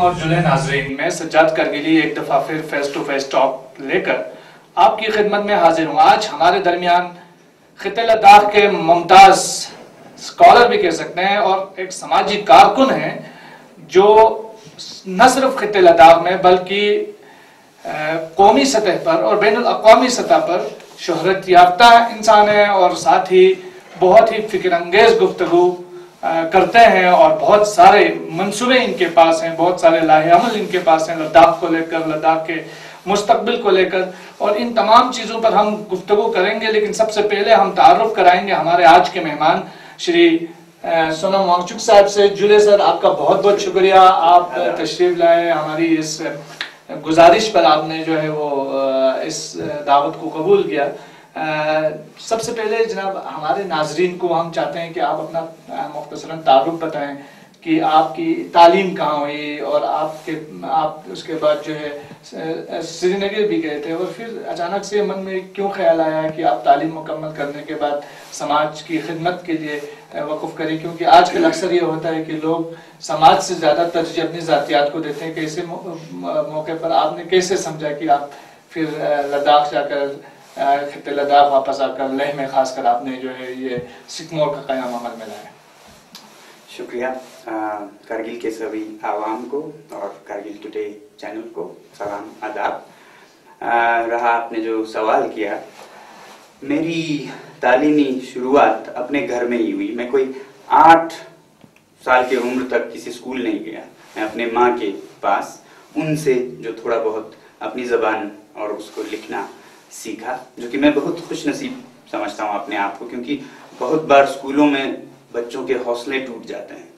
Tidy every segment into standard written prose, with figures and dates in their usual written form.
और जुले नाजरीन, मैं सज्जाद करगिली एक दफ़ा फिर फेस टू फेस टॉक लेकर आपकी खिदमत में हाजिर हूँ। आज हमारे दरमियान खिते लद्दाख के मुमताज स्कॉलर भी कह सकते हैं और एक समाजी कारकुन हैं जो न सिर्फ खिते लद्दाख में बल्कि कौमी सतह पर और बैनुल अक़वामी सतह पर शोहरत याफ्ता इंसान है और साथ ही बहुत ही फिक्र अंगेज गुफ्तगू करते हैं और बहुत सारे मंसूबे इनके पास हैं, बहुत सारे लाहे-अमल इनके पास हैं लद्दाख को लेकर, लद्दाख के मुस्तकबिल को लेकर, और इन तमाम चीज़ों पर हम गुफ्तगू करेंगे। लेकिन सबसे पहले हम तारुफ कराएंगे हमारे आज के मेहमान श्री सोनम वांगचुक साहब से। जुले सर, आपका बहुत बहुत शुक्रिया, आप तशरीफ लाए, हमारी इस गुजारिश पर आपने जो है वो इस दावत को कबूल किया। सबसे पहले जनाब हमारे नाजरीन को हम चाहते हैं कि आप अपना मुख्तसरन तारुफ बताएं कि आपकी तालीम कहाँ हुई और आप उसके बाद जो है श्रीनगर भी गए थे और फिर अचानक से मन में क्यों ख्याल आया कि आप तालीम मुकम्मल करने के बाद समाज की खिदमत के लिए वक़्फ़ करें, क्योंकि आजकल अक्सर ये होता है कि लोग समाज से ज़्यादा तरजीह अपनी ज़ातियात को देते हैं। कैसे मौके पर आपने कैसे समझा कि आप फिर लद्दाख जाकर खिते लद्दाख वापस आकर लेह में खासकर आपने जो है ये सिकमोल का क़याम अमल में लाया? शुक्रिया। कारगिल के सभी आवाम को और कारगिल टुडे चैनल को सलाम आदाब। रहा आपने जो सवाल किया, मेरी तालीमी शुरुआत अपने घर में ही हुई। मैं कोई 8 साल की उम्र तक किसी स्कूल नहीं गया। मैं अपने माँ के पास उनसे जो थोड़ा बहुत अपनी ज़बान और उसको लिखना सीखा, जो कि मैं बहुत खुश नसीब समझता हूँ अपने आप को, क्योंकि बहुत बार स्कूलों में बच्चों के हौसले टूट जाते हैं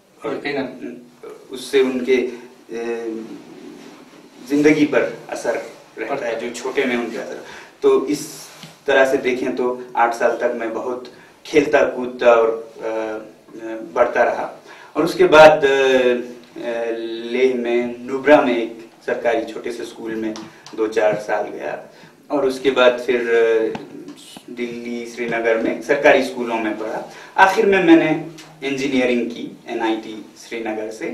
और उससे उनके जिंदगी पर असर रहता है, जो छोटे में उनके असर। तो इस तरह से देखें तो 8 साल तक मैं बहुत खेलता कूदता और बढ़ता रहा। और उसके बाद लेह में नुब्रा में एक सरकारी छोटे से स्कूल में 2-4 साल गया और उसके बाद फिर दिल्ली श्रीनगर में सरकारी स्कूलों में पढ़ा। आखिर में मैंने इंजीनियरिंग की NIT श्रीनगर से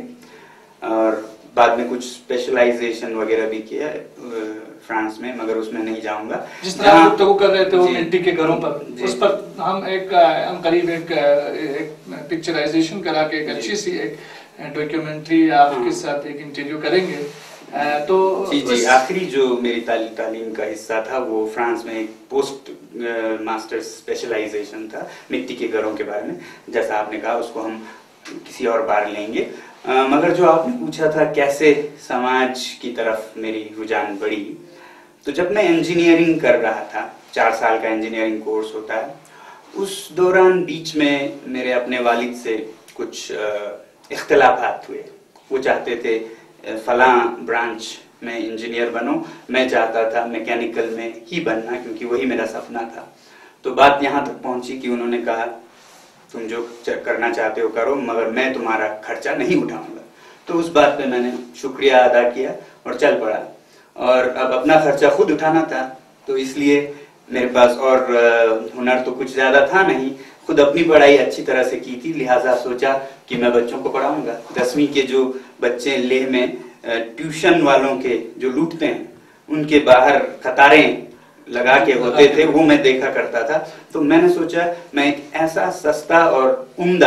और बाद में कुछ स्पेशलाइजेशन वगैरह भी किया फ्रांस में, मगर उसमें नहीं जाऊंगा। जिस तरह आप तो कर रहे थे वो मिट्टी के घरों पर, उस पर हम करीब एक पिक्चराइजेशन करा के एक अच्छी सी एक डॉक्यूमेंट्री आपके साथ एक इंटरव्यू करेंगे। तो जी आखिरी जो मेरी तालीम का हिस्सा था वो फ्रांस में एक पोस्ट मास्टर्स स्पेशलाइजेशन था मिट्टी के घरों के बारे में। जैसा आपने कहा उसको हम किसी और बार लेंगे। मगर जो आपने पूछा था कैसे समाज की तरफ मेरी रुझान बढ़ी, तो जब मैं इंजीनियरिंग कर रहा था, 4 साल का इंजीनियरिंग कोर्स होता है, उस दौरान बीच में मेरे अपने वालिद से कुछ इख्तिलाफात हुए। वो चाहते थे फलां ब्रांच में इंजीनियर बनो, मैं चाहता था मैकेनिकल में ही बनना क्योंकि वही मेरा सपना था। तो बात यहाँ तक पहुंची कि उन्होंने कहा तुम जो करना चाहते हो करो, मगर मैं तुम्हारा खर्चा नहीं उठाऊंगा। तो उस बात पे मैंने शुक्रिया अदा किया और चल पड़ा। और अब अपना खर्चा खुद उठाना था, तो इसलिए मेरे पास और हुनर तो कुछ ज्यादा था नहीं, खुद अपनी पढ़ाई अच्छी तरह से की थी, लिहाजा सोचा कि मैं बच्चों को पढ़ाऊंगा। 10वीं के जो बच्चे लेह में ट्यूशन वालों के जो लूटते हैं उनके बाहर कतारें लगा के होते थे, वो मैं देखा करता था। तो मैंने सोचा मैं एक ऐसा सस्ता और उम्दा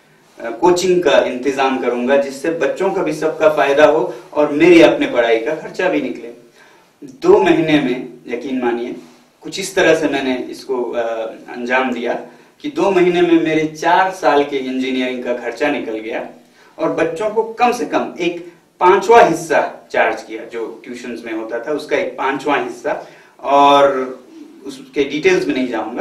कोचिंग का इंतजाम करूंगा जिससे बच्चों का भी सबका फायदा हो और मेरी अपने पढ़ाई का खर्चा भी निकले। 2 महीने में यकीन मानिए कुछ इस तरह से मैंने इसको अंजाम दिया कि 2 महीने में मेरे 4 साल के इंजीनियरिंग का खर्चा निकल गया और बच्चों को कम से कम एक 5वां हिस्सा चार्ज किया, जो ट्यूशन्स में होता था उसका एक 5वां हिस्सा, और उसके डिटेल्स में नहीं जाऊंगा।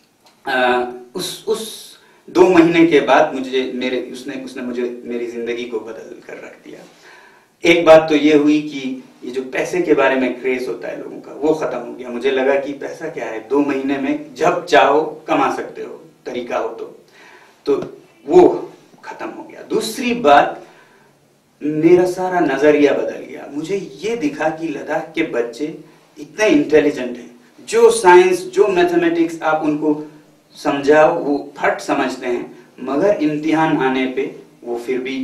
उस 2 महीने के बाद उसने मुझे मेरी जिंदगी को बदल कर रख दिया। एक बात तो ये हुई कि ये जो पैसे के बारे में क्रेज होता है लोगों का, वो खत्म हो गया। मुझे लगा कि पैसा क्या है, 2 महीने में जब चाहो कमा सकते हो, तरीका हो तो वो खत्म हो गया। दूसरी बात, मेरा सारा नजरिया बदल गया। मुझे ये दिखा कि लद्दाख के बच्चे इतने इंटेलिजेंट हैं, जो साइंस जो मैथमेटिक्स आप उनको समझाओ वो फट समझते हैं, मगर इम्तिहान आने पे वो फिर भी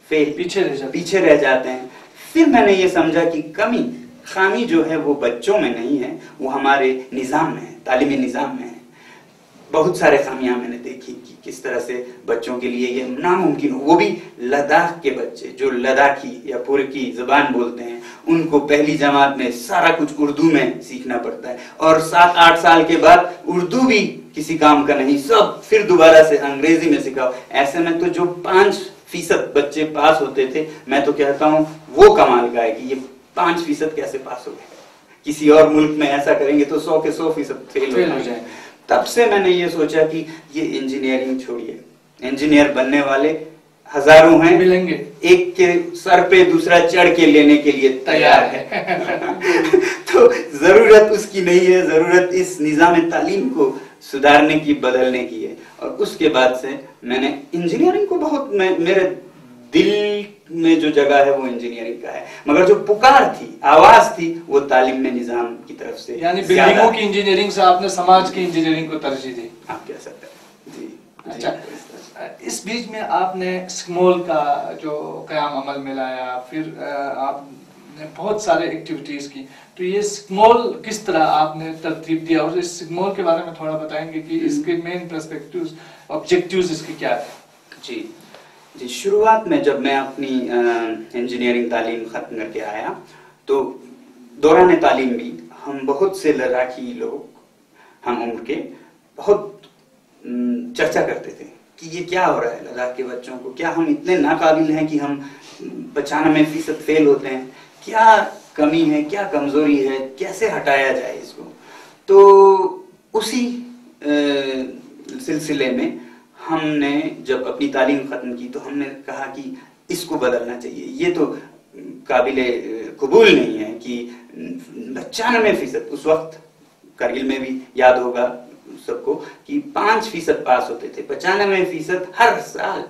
पीछे रह जाते हैं। फिर मैंने ये समझा कि खामी जो है वो बच्चों में नहीं है, वो हमारे निज़ाम में है, तालीमी निज़ाम में है। बहुत सारे खामियां मैंने देखी कि किस तरह से बच्चों के लिए ये नामुमकिन हो, वो भी लद्दाख के बच्चे जो लद्दाखी या पुरकी ज़बान बोलते हैं, उनको पहली जमात में सारा कुछ उर्दू में सीखना पड़ता है और 7-8 साल के बाद उर्दू भी किसी काम का नहीं, सब फिर दोबारा से अंग्रेजी में सिखाओ। ऐसे में तो जो 5% बच्चे पास होते थे, मैं तो कहता हूँ वो कमाल का है कि ये 5% कैसे पास हो गए। किसी और मुल्क में ऐसा करेंगे तो 100 के 100% फेल हो जाएंगे। तब से मैंने ये सोचा कि ये इंजीनियरिंग छोड़िए, इंजीनियर बनने वाले हजारों हैं, मिलेंगे, एक के सर पे दूसरा चढ़ के लेने के लिए तैयार है। तो जरूरत उसकी नहीं है, जरूरत इस निज़ाम तालीम को सुधारने की, बदलने की है। और उसके बाद से मैंने इंजीनियरिंग को बहुत, मेरे दिल में जो जगह है वो इंजीनियरिंग का है, मगर जो पुकार थी, आवाज थी, वो तालीम में निज़ाम की तरफ से, यानी बिल्डिंगों की इंजीनियरिंग से आपने समाज की इंजीनियरिंग को तरजीह दी, आप कह सकते हैं जी। अच्छा, इस बीच में आपने सेक्मोल का जो क़याम अमल में लाया, फिर आपने बहुत सारे एक्टिविटीज की, तो ये सेक्मोल किस तरह आपने तरतीब दिया, और इस सेक्मोल के बारे में थोड़ा बताएंगे कि इसके मेन पर्सपेक्टिव्स, ऑब्जेक्टिव्स इसके क्या है? जी, शुरुआत में जब मैं अपनी इंजीनियरिंग तालीम खत्म करके आया, तो दौरान तालीम भी हम बहुत से लद्दाखी लोग, हम उम्र के, बहुत चर्चा करते थे कि ये क्या हो रहा है लद्दाख के बच्चों को, क्या हम इतने नाकाबिल हैं कि हम 95% फेल होते हैं, क्या कमी है, क्या कमजोरी है, कैसे हटाया जाए इसको। तो उसी सिलसिले में हमने जब अपनी तालीम खत्म की तो हमने कहा कि इसको बदलना चाहिए। ये तो काबिले कबूल नहीं है कि 95%, उस वक्त करगिल में भी याद होगा सबको कि 5% पास होते थे, 95% हर साल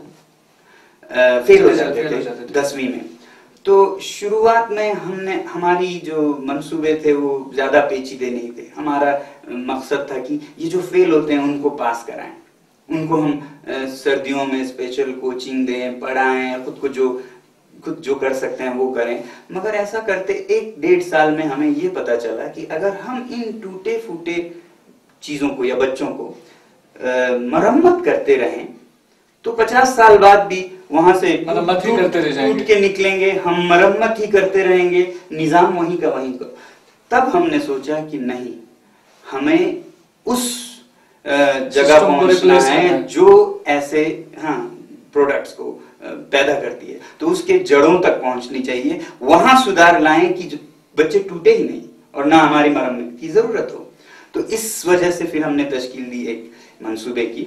फेल हो जाते थे 10वीं में। तो शुरुआत में हमने, हमारी जो मंसूबे थे वो ज्यादा पेचीदे नहीं थे। हमारा मकसद था कि ये जो फेल होते हैं उनको पास कराएं, उनको हम सर्दियों में स्पेशल कोचिंग दें, पढ़ाएं, खुद जो कर सकते हैं वो करें। मगर ऐसा करते 1-1.5 साल में हमें ये पता चला कि अगर हम इन टूटे फूटे चीजों को या बच्चों को मरम्मत करते रहें तो 50 साल बाद भी वहां से मरम्मत ही करते रह जाएंगे, टूट के निकलेंगे, हम मरम्मत ही करते रहेंगे, निजाम वहीं का वहीं का। तब हमने सोचा कि नहीं, हमें उस जगह पहुंचना है जो ऐसे प्रोडक्ट्स को पैदा करती है, तो उसके जड़ों तक पहुंचनी चाहिए, वहां सुधार लाएं कि बच्चे टूटे ही नहीं और ना हमारी मरम्मत की जरूरत हो। तो इस वजह से फिर हमने तश्कील दी एक मंसूबे की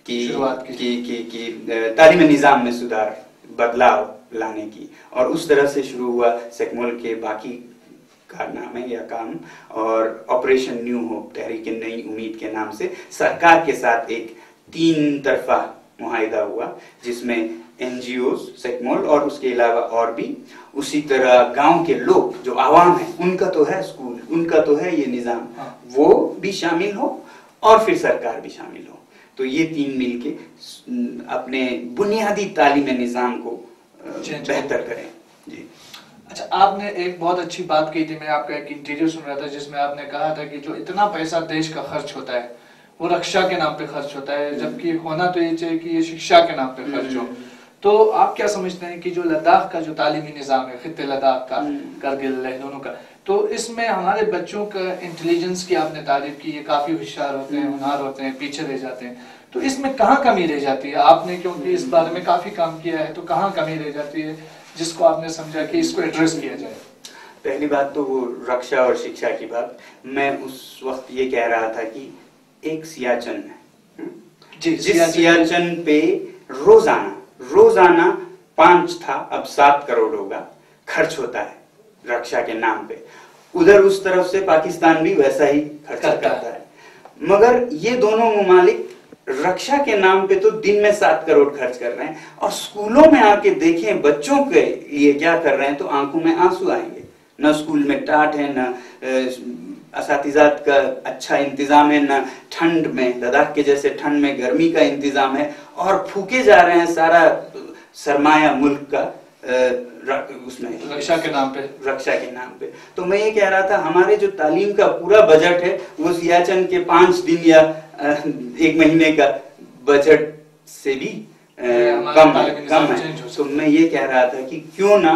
तालीमी निज़ाम में सुधार, बदलाव लाने की, और उस तरह से शुरू हुआ सेक्मोल के बाकी कारनामे या काम। और ऑपरेशन न्यू होप, तहरीक नई उम्मीद के नाम से सरकार के साथ एक 3 तरफा मुआहिदा हुआ, जिसमें NGOs, सेक्मोल और उसके अलावा और भी, उसी तरह गांव के लोग जो आवाम है, उनका तो है स्कूल, उनका तो है ये निज़ाम, वो भी शामिल हो और फिर सरकार भी शामिल हो। तो ये 3 मिलके अपने बुनियादी तालीमी निज़ाम को बेहतर करें। जी। अच्छा, आपने एक बहुत अच्छी बात की थी, मैं आपका एक इंटरव्यू सुन रहा था जिसमें आपने कहा था कि जो इतना पैसा देश का खर्च होता है वो रक्षा के नाम पे खर्च होता है, जबकि होना तो ये चाहिए कि ये शिक्षा के नाम पे खर्च हो। तो आप क्या समझते हैं कि जो लद्दाख का जो तालीमी निज़ाम है, खित्ते लद्दाख का, करगिल दोनों का, तो इसमें हमारे बच्चों का इंटेलिजेंस की आपने तारीफ की, ये काफी होशियार होते हैं, होनहार होते हैं, पीछे रह जाते हैं, तो इसमें कहाँ कमी रह जाती है? आपने क्योंकि इस बारे में काफी काम किया है, तो कहाँ कमी रह जाती है जिसको आपने समझा कि इसको एड्रेस किया जाए? पहली बात तो वो रक्षा और शिक्षा की बात, मैं उस वक्त ये कह रहा था कि एक सियाचिन है, जिस सियाचिन पे रोजाना 5 था, अब 7 करोड़ होगा, खर्च होता है रक्षा के नाम पे। उधर उस तरफ से पाकिस्तान भी वैसा ही खर्च करता है, मगर ये दोनों ममालिक रक्षा के नाम पे तो दिन में 7 करोड़ खर्च कर रहे हैं, और स्कूलों में आके देखें बच्चों के लिए क्या कर रहे हैं तो आंखों में आंसू आएंगे। न स्कूल में टाट है, न असातिज़ात का अच्छा इंतजाम है, न ठंड में, लद्दाख के जैसे ठंड में गर्मी का इंतजाम है, और फूके जा रहे हैं सारा सरमाया मुल्क का उसमें रक्षा के नाम पे। तो मैं ये कह रहा था हमारे जो तालीम का पूरा बजट है वो सियाचिन के 5 दिन या 1 महीने का बजट से भी कम है। तो मैं ये कह रहा था कि क्यों ना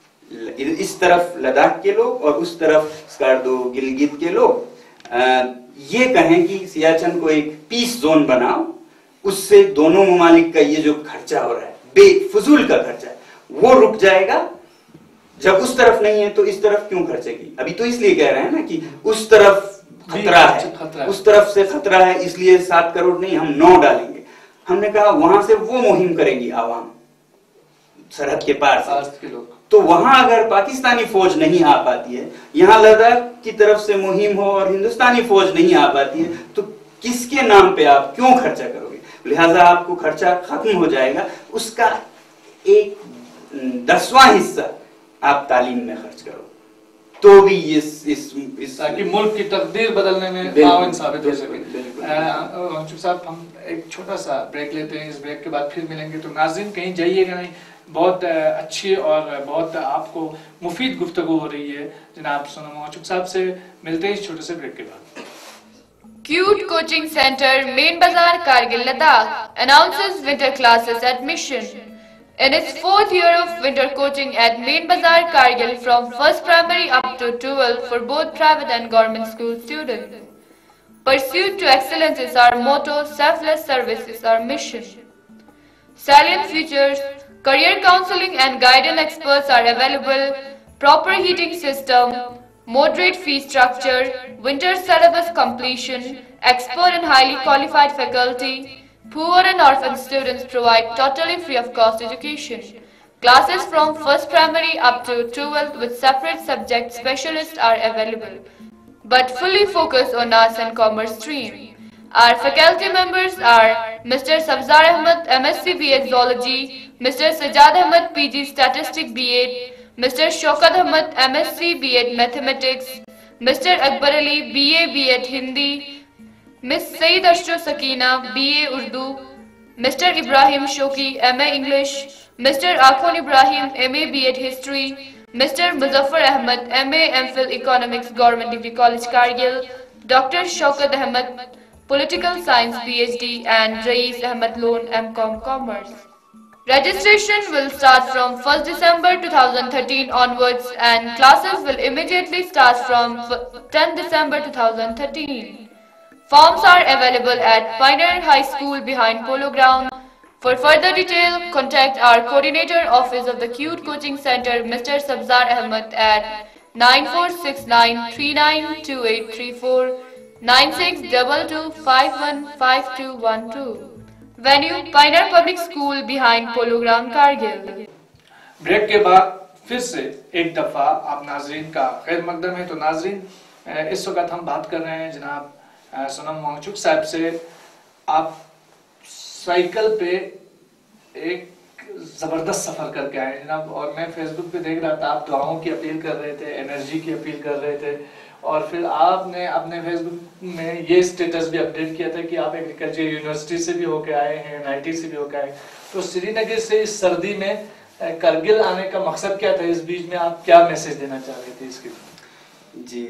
इस तरफ लद्दाख के लोग और उस तरफ स्कार्दो गिलगित के लोग ये कहें कि सियाचिन को एक पीस जोन बनाओ, उससे दोनों ममालिक का ये जो खर्चा हो रहा है बेफजूल का खर्चा वो रुक जाएगा। जब उस तरफ नहीं है तो इस तरफ क्यों खर्चेगी? अभी तो इसलिए कह रहे हैं ना कि उस तरफ खतरा है, उस तरफ से खतरा है, इसलिए 7 करोड़ नहीं हम 9 डालेंगे। हमने कहा वहां से वो मुहिम करेंगी आवाम सरहद के पार से। तो वहां अगर पाकिस्तानी फौज नहीं आ पाती है, यहाँ लद्दाख की तरफ से मुहिम हो और हिंदुस्तानी फौज नहीं आ पाती है, तो किसके नाम पे आप क्यों खर्चा करोगे? लिहाजा आपको खर्चा खत्म हो जाएगा, उसका एक 10वां हिस्सा आप तालीम में खर्च करो तो भी इस ताकि मुल्क की तकदीर बदलने में ताउन साबित हो सके। वांगचुक साहब, हम एक छोटा सा ब्रेक लेते हैं, इस ब्रेक के बाद फिर मिलेंगे। तो नाज़रीन कहीं जाइएगा नहीं, बहुत अच्छी और बहुत आपको मुफीद गुफ्तगू हो रही है जनाब सोनम अंगचुक साहब से। मिलते हैं इस छोटे से ब्रेक के बाद। Cute Coaching Center, Main Bazaar, Kargil, Ladakh announces winter classes admission. In its 4th year of winter coaching at Main Bazaar, Kargil, from 1st primary up to 12th for both private and government school students. Pursuit to excellence is our motto, selfless service is our mission. Salient features, career counseling and guidance experts are available, proper heating system, moderate fee structure, winter syllabus completion, expert and highly qualified faculty, poor and orphan students provide totally free of cost education. Classes from 1st primary up to 12th with separate subject specialists are available, but fully focused on arts and commerce stream. Our faculty members are Mr. Sabzar Ahmed, MSc B.Ed Zoology, Mr. Sajjad Ahmed, PG Statistics B.Ed, Mr. Shaukat Ahmed, MSc B.Ed Mathematics, Mr. Akbar Ali, BA B.Ed Hindi, Miss Saeed Ashru Sakina, BA Urdu, Mr. Ibrahim Shoki, MA English, Mr. Akhon Ibrahim, MA B.Ed History, Mr. Muzaffar Ahmed, MA MPhil Economics, Government Degree College Kargil, Dr. Shaukat Ahmed, Political Science PhD, and Rais Ahmed Loan, MCom Commerce. Registration will start from 1st December 2013 onwards and classes will immediately start from 10 December 2013. Forms are available at Pioneer High School behind Polo Ground. For further detail, contact our coordinator office of the Cute Coaching Center, Mr. Sabzar Ahmed at 9469392834, 9622515212. Venue, Pioneer Public School behind Polo Ground, Kargil. Break के बाद फिर से एक दफा आप नाजरीन का खैर मकदम है। तो नाजरीन, इस वक्त हम बात कर रहे हैं जनाब सोनम वांगचुक साहब से। आप साइकिल पे एक जबरदस्त सफर करके आए जनाब, और मैं फेसबुक पे देख रहा था आप दुआओं की अपील कर रहे थे, एनर्जी की अपील कर रहे थे, और फिर आपने अपने फेसबुक में ये स्टेटस भी अपडेट किया था कि आप एग्रीकल्चर यूनिवर्सिटी से भी होके आए हैं, NIT से भी होके आए। तो श्रीनगर से इस सर्दी में करगिल आने का मकसद क्या था? इस बीच में आप क्या मैसेज देना चाह रहे थे इसके? जी,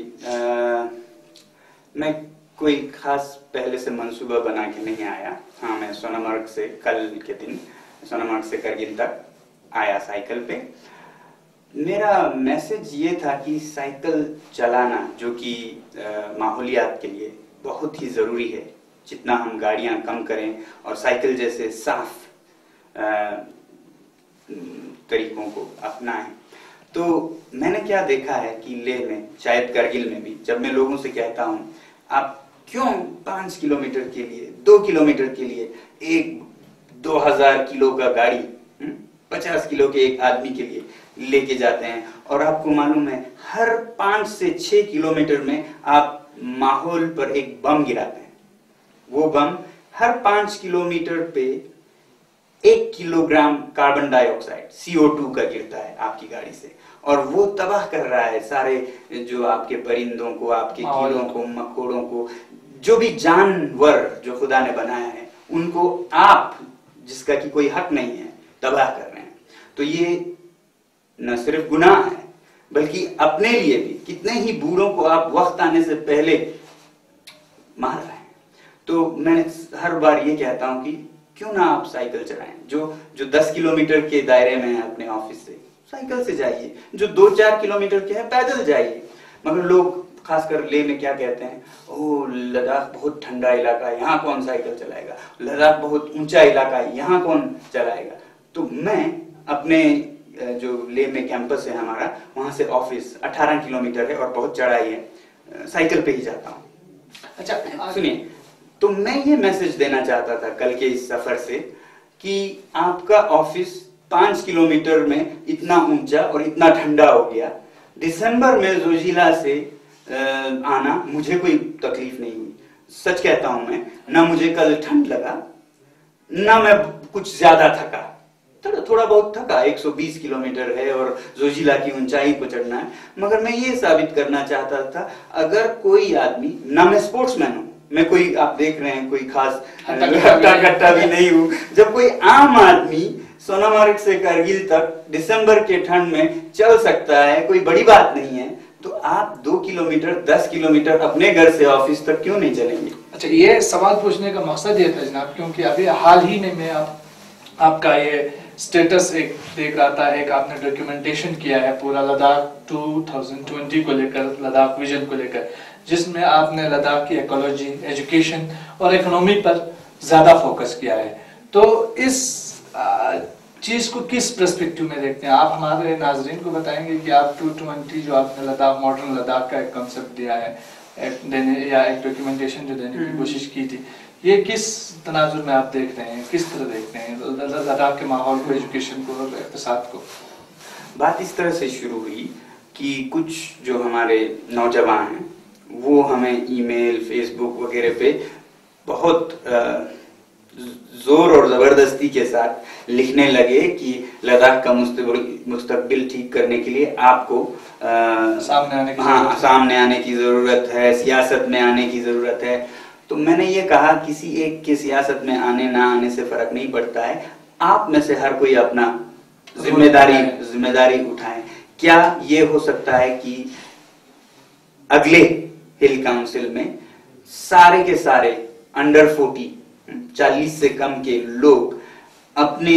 मैं कोई खास पहले से मंसूबा बना के नहीं आया। हाँ, मैं सोनामार्ग से कल के दिन सोनामार्ग से करगिल तक आया साइकिल पे। मेरा मैसेज ये था कि साइकिल चलाना जो कि माहौलियात के लिए बहुत ही ज़रूरी है, जितना हम गाड़ियां कम करें और साइकिल जैसे साफ तरीकों को अपनाएं। तो मैंने क्या देखा है कि लेह में, शायद करगिल में भी, जब मैं लोगों से कहता हूँ आप क्यों 5 किलोमीटर के लिए, 2 किलोमीटर के लिए एक 2000 किलो का गाड़ी 50 किलो के एक आदमी के लिए लेके जाते हैं, और आपको मालूम है हर 5 से 6 किलोमीटर में आप माहौल पर एक बम गिराते हैं। वो बम हर 5 किलोमीटर पे 1 किलोग्राम कार्बन डाइऑक्साइड CO2 का गिरता है आपकी गाड़ी से, और वो तबाह कर रहा है सारे जो आपके परिंदों को, आपके कीड़ों को, मकोड़ों को, जो भी जानवर जो खुदा ने बनाया है उनको आप, जिसका कि कोई हक नहीं है, तबाह कर रहे हैं। तो ये न सिर्फ गुनाह है बल्कि अपने लिए भी कितने ही बूढ़ों को आप वक्त आने से पहले मार रहे हैं। तो मैं हर बार ये कहता हूं कि क्यों ना आप साइकिल चलाएं, जो 10 किलोमीटर के दायरे में है अपने ऑफिस से साइकिल से जाइए, जो 2-4 किलोमीटर के है पैदल जाइए। मगर लोग खासकर लेह में क्या कहते हैं, ओ लद्दाख बहुत ठंडा इलाका है, यहाँ कौन साइकिल चलाएगा, लद्दाख बहुत ऊंचा इलाका है, यहाँ कौन चलाएगा। तो मैं अपने जो लेह में कैंपस है हमारा, वहां से ऑफिस 18 किलोमीटर है और बहुत चढ़ाई है, साइकिल पे ही जाता हूँ। अच्छा सुनिए, तो मैं ये मैसेज देना चाहता था कल के इस सफर से कि आपका ऑफिस 5 किलोमीटर में इतना ऊंचा और इतना ठंडा हो गया, दिसंबर में जोजिला से आना मुझे कोई तकलीफ नहीं हुई। सच कहता हूं मैं, ना मुझे कल ठंड लगा, ना मैं कुछ ज्यादा थका, थोड़ा बहुत थका। 120 किलोमीटर है और जोजिला की ऊंचाई को चढ़ना है। मगर मैं ये साबित करना चाहता था, अगर कोई आदमी, ना मैं स्पोर्ट्समैन हूं, मैं कोई, आप देख रहे हैं, कोई खास हट्टा भी नहीं हूं, जब कोई आम आदमी सोनम अंचुक से करगिल तक दिसंबर के ठंड में चल सकता है, कोई बड़ी बात नहीं है, तो आप 2 किलोमीटर 10 किलोमीटर अपने घर से ऑफिस तक क्यों नहीं चलेंगे। अच्छा, ये सवाल पूछने का मकसद ये था जनाब, क्योंकि अभी हाल ही में मैं आपका ये स्टेटस एक देख रहा था, एक आपने डॉक्यूमेंटेशन किया है पूरा लद्दाख 2020 को लेकर, लद्दाख विजन को लेकर, जिसमें आपने लद्दाख की इकोलॉजी, एजुकेशन और इकोनॉमी पर ज्यादा फोकस किया है। तो इस चीज को किस पर्सपेक्टिव में देखते हैं आप? हमारे नाजरीन को बताएंगे कि आप 220 जो आपने लद्दाख, मॉडर्न लद्दाख का एक कंसेप्ट दिया है, एक डॉक्यूमेंटेशन जो देने की कोशिश की थी, ये किस तनाजुर में आप देख रहे हैं, किस तरह देखते हैं लद्दाख के माहौल को, एजुकेशन को और इक़्तिसाद को? बात इस तरह से शुरू हुई कि कुछ जो हमारे नौजवान हैं वो हमें ईमेल, फेसबुक वगैरह पे बहुत जोर और जबरदस्ती के साथ लिखने लगे कि लद्दाख का मुस्तकबिल ठीक करने के लिए आपको सामने आने की जरूरत है, सियासत में आने की जरूरत है। तो मैंने ये कहा, किसी एक के सियासत में आने ना आने से फर्क नहीं पड़ता है, आप में से हर कोई अपना जिम्मेदारी उठाए। क्या ये हो सकता है कि अगले हिल काउंसिल में सारे के सारे अंडर 40 से कम के लोग अपने,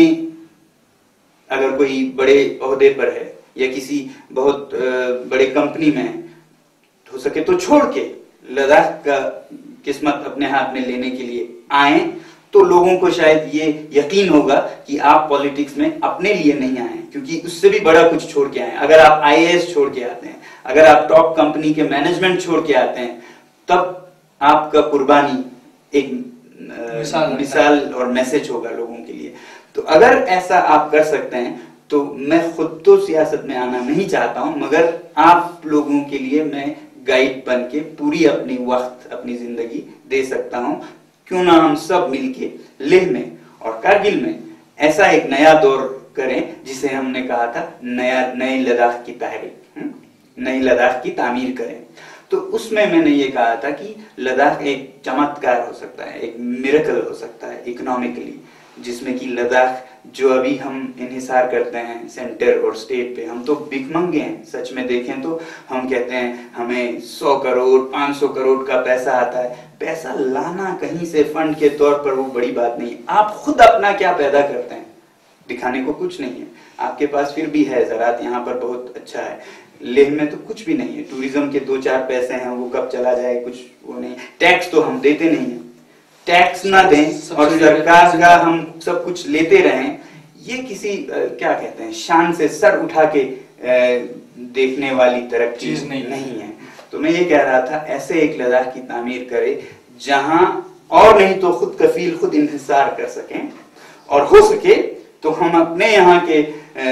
अगर कोई बड़े ओहदे पर है या किसी बहुत बड़े कंपनी में हो सके तो छोड़ के लद्दाख का किस्मत अपने हाथ में लेने के लिए आए, तो लोगों को शायद ये यकीन होगा कि आप पॉलिटिक्स में अपने लिए नहीं आए, क्योंकि उससे भी बड़ा कुछ छोड़ के आए। अगर आप IAS छोड़ के आते हैं, अगर आप टॉप कंपनी के मैनेजमेंट छोड़ के आते हैं, तब आपका कुर्बानी एक मिसाल और मैसेज होगा लोगों के लिए। तो अगर ऐसा आप कर सकते हैं, तो मैं खुद तो सियासत में आना नहीं चाहता हूं, मगर आप लोगों के लिए मैं गाइड बन के पूरी अपनी वक्त, अपनी जिंदगी दे सकता हूं। क्यों ना हम सब मिलके लेह में और कारगिल में ऐसा एक नया दौर करें, जिसे हमने कहा था नई लद्दाख की तहरीक, नई लद्दाख की तामीर करें। तो उसमें मैंने ये कहा था कि लद्दाख एक चमत्कार हो सकता है, एक मिरेकल हो सकता है इकोनॉमिकली, जिसमें कि लद्दाख जो अभी हम इन्हिसार करते हैं सेंटर और स्टेट पे, हम तो भिखमंगे हैं। सच में देखें तो हम कहते हैं हमें 100 करोड़ 500 करोड़ का पैसा आता है। पैसा लाना कहीं से फंड के तौर पर वो बड़ी बात नहीं। आप खुद अपना क्या पैदा करते हैं, दिखाने को कुछ नहीं है। आपके पास फिर भी है ज़रात, यहाँ पर बहुत अच्छा है। लेह में तो कुछ भी नहीं है, टूरिज्म के 2-4 पैसे हैं, वो कब चला जाए कुछ वो नहीं। टैक्स तो हम देते नहीं है, टैक्स ना दें और सरकार का हम सब कुछ लेते रहें, ये किसी क्या कहते हैं शान से सर उठा के देखने वाली तरक्की नहीं है। तो मैं ये कह रहा था, ऐसे एक लद्दाख की तामीर करे जहां और नहीं तो खुद कफील, खुद इंहिसार कर सकें, और हो सके तो हम अपने यहाँ के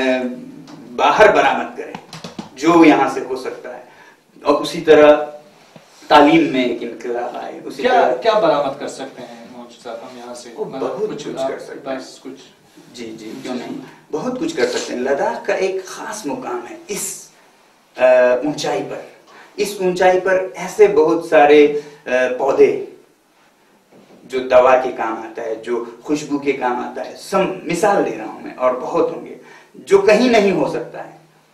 बाहर बरामद करें जो यहाँ से हो सकता है। और उसी तरह तालीम में एक इनकलाब आए। उसी क्या बरामद कर सकते हैं हम यहाँ से? बहुत कुछ कर सकते हैं। कुछ जी क्यों नहीं, बहुत कुछ कर सकते हैं। लद्दाख का एक खास मुकाम है इस ऊंचाई पर। इस ऊंचाई पर ऐसे बहुत सारे पौधे जो दवा के काम आता है, जो खुशबू के काम आता है, सब मिसाल दे रहा हूं मैं, और बहुत होंगे जो कहीं नहीं हो सकता है।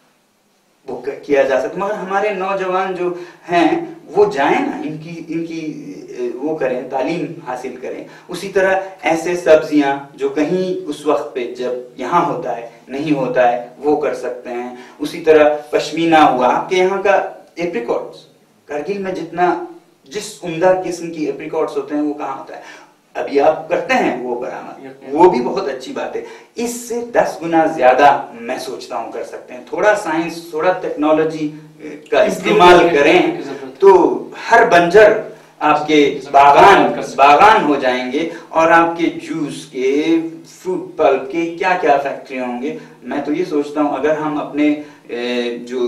वो किया जा सकता, मगर हमारे नौजवान जो हैं वो जाएं ना, इनकी वो करें, तालीम हासिल करें। उसी तरह ऐसे सब्जियां जो कहीं उस वक्त पे जब यहाँ होता है नहीं होता है वो कर सकते हैं। उसी तरह पश्मीना हुआ, आपके यहाँ का एप्रिकॉट्स, कारगिल में जिस उम्दा किस्म की एप्रिकॉट्स होते हैं वो कहाँ होता है, अभी आप करते हैं वो बरामद, वो भी बहुत अच्छी बात है। इससे 10 गुना ज्यादा मैं सोचता हूँ कर सकते हैं। थोड़ा साइंस, थोड़ा टेक्नोलॉजी का इस्तेमाल करें तो हर बंजर आपके बागान हो जाएंगे और आपके जूस के, फ्रूट पल्प के क्या क्या फैक्ट्रियां होंगे। मैं तो ये सोचता हूँ अगर हम अपने जो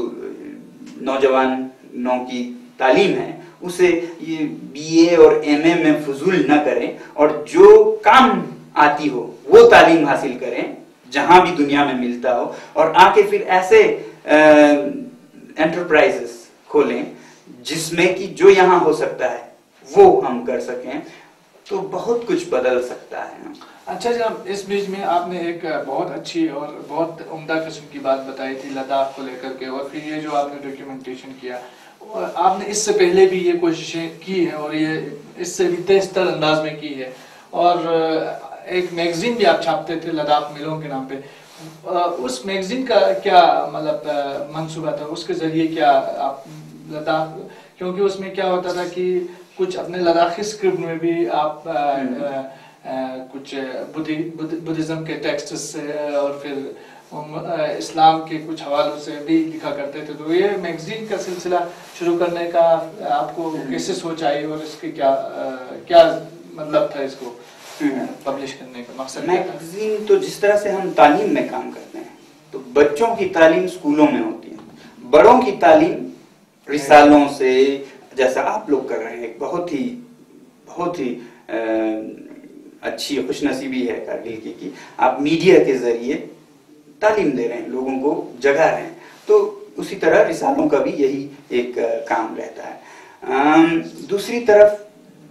नौजवानों की तालीम है उसे ये बीए और एमए में फजूल न करें और जो काम आती हो वो तालीम हासिल करें जहां भी दुनिया में मिलता हो, और आके फिर ऐसे एंटरप्राइजेस खोलें जिसमें कि जो यहाँ हो सकता है वो हम कर सकें, तो बहुत कुछ बदल सकता है। अच्छा जनाब, इस बीच में आपने एक बहुत अच्छी और बहुत उम्दा किस्म की बात बताई थी लद्दाख को लेकर के, और फिर ये जो आपने डॉक्यूमेंटेशन किया, और आपने इससे पहले भी ये कोशिशें की है और ये इससे भी तेज़तर अंदाज में की है, और एक मैगजीन भी आप छापते थे लद्दाख मिलों के नाम पे। उस मैगजीन का क्या मतलब मंसूबा था, उसके जरिए क्या आप लद्दाख, क्योंकि उसमें क्या होता था कि कुछ अपने लद्दाखी स्क्रिप्ट में भी आप कुछ बुद्धिज्म के टेक्स्ट से और फिर इस्लाम के कुछ हवालों से भी लिखा करते थे। तो ये मैगजीन का सिलसिला शुरू करने का आपको कैसे सोच आई और इसके क्या मतलब था इसको पब्लिश करने का मकसद? मैगजीन तो जिस तरह से हम तालीम में काम करते हैं तो बच्चों की तालीम स्कूलों में होती है, बड़ों की तालीम रिसालों से, जैसा आप लोग कर रहे हैं। बहुत ही अच्छी खुशनसीबी है कारगिल की आप मीडिया के जरिए तालीम दे रहे हैं, लोगों को जगा रहे हैं। तो उसी तरह रिसालों का भी यही एक काम रहता है। दूसरी तरफ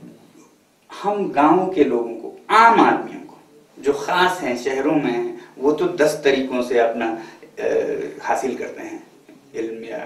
हम गांव के लोगों को, आम आदमियों को जो खास हैं, शहरों में हैं, वो तो 10 तरीकों से अपना हासिल करते हैं इल्म या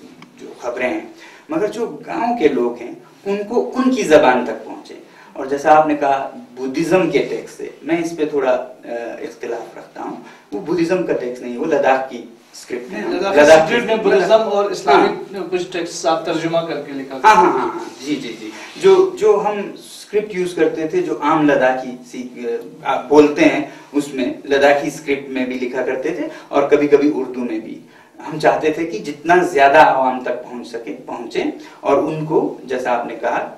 जो खबरें हैं, मगर जो गांव के लोग हैं उनको उनकी जबान तक पहुंचे। और जैसा आपने कहा बुद्धिज्म के टेक्स्ट से, मैं इस पे थोड़ा इख्तिलाफ रखता हूँ। वो बुद्धिज्म का टेक्स्ट नहीं है, वो लद्दाख की स्क्रिप्ट है। लद्दाख में बुद्धिज्म और इस्लामिक कुछ टेक्स्ट आप तर्जुमा करके लिखा। हाँ, जी। जो हम स्क्रिप्ट यूज करते थे, जो आम लद्दाखी आप बोलते हैं, उसमें लद्दाखी स्क्रिप्ट में भी लिखा करते थे और कभी कभी उर्दू में भी। हम चाहते थे कि जितना ज्यादा आवाम तक पहुंचे और उनको, जैसा आपने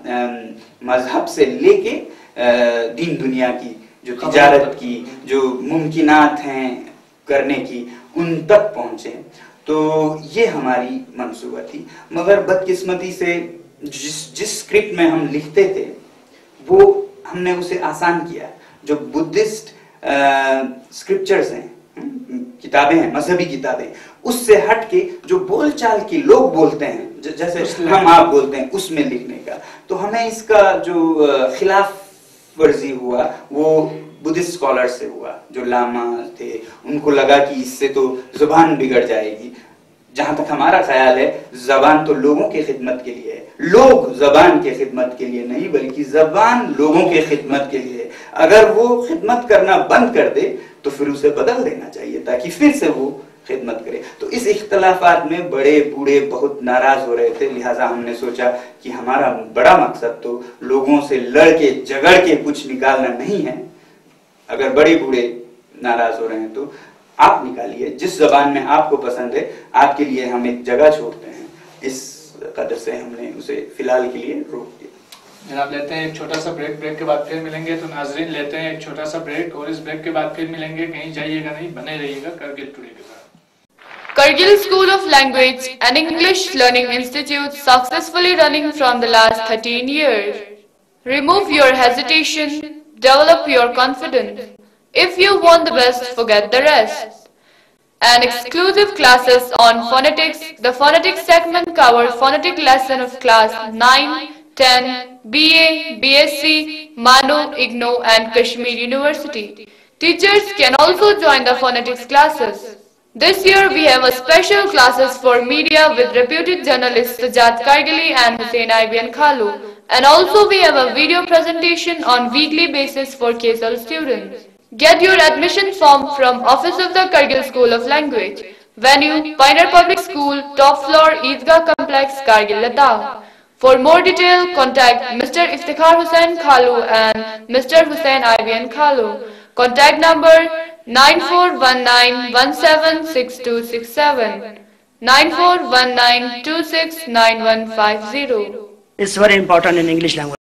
कहा, मजहब से लेके दीन दुनिया की जो तिजारत की जो मुमकिनात हैं करने की, उन तक पहुंचे। तो ये हमारी मंसूबा थी। मगर बदकिस्मती से जिस स्क्रिप्ट में हम लिखते थे वो हमने उसे आसान किया। जो बुद्धिस्ट स्क्रिप्चर्स हैं, किताबें हैं, मजहबी किताबें, उससे हट के जो बोलचाल के लोग बोलते हैं, जैसे हम आप बोलते हैं, उसमें लिखने का। तो हमें इसका जो खिलाफ वर्जी हुआ वो बुद्धिस्ट स्कॉलर से हुआ, जो लामा थे। उनको लगा कि इससे तो जुबान बिगड़ जाएगी। जहां तक हमारा ख्याल है, जबान तो लोगों की खिदमत के लिए है, लोग जबान के खिदमत के लिए नहीं, बल्कि जबान लोगों के खिदमत के लिए है। अगर वो खिदमत करना बंद कर दे तो फिर उसे बदल देना चाहिए ताकि फिर से वो खिदमत करे। तो इस इख्तलाफात में बड़े बूढ़े बहुत नाराज हो रहे थे, लिहाजा हमने सोचा कि हमारा बड़ा मकसद तो लोगों से लड़के झगड़ के कुछ निकालना नहीं है। अगर बड़े बूढ़े नाराज हो रहे हैं तो आप निकालिए, जिस जबान में आपको पसंद है, आपके लिए हम एक जगह छोड़ते हैं। इस कदर से हमने उसे फिलहाल के लिए रोक दिया। जनाब, लेते हैं एक छोटा सा ब्रेक के बाद फिर मिलेंगे। तो नाजरीन, लेते हैं एक छोटा सा ब्रेक और इस ब्रेक के बाद फिर मिलेंगे। कहीं जाइएगा नहीं, बने रहिएगा कारगिल टुडे के साथ। Kargil School of Language and English Learning Institute successfully running from the last 13 years. Remove your hesitation, develop your confidence. If you want the best, forget the rest. And exclusive classes on phonetics. The phonetics segment covers phonetic lesson of class 9, 10, BA, BSc, Mano, IGNO and Kashmir University. Teachers can also join the phonetics classes. This year we have a special classes for media with reputed journalists Sajjad Kargiili and Hussain Ibn Khalu. And also we have a video presentation on weekly basis for KSL students. Get your admission form from Office of the Kargil School of Language. Venue, Pioneer Public School, top floor, Eidgah Complex, Kargil, Ladakh. For more detail, contact Mr. Iftikhar Hussain Khalu and Mr. Hussain Ibn Khalu. Contact number 9419176267, 9419269150. It's very important in English language.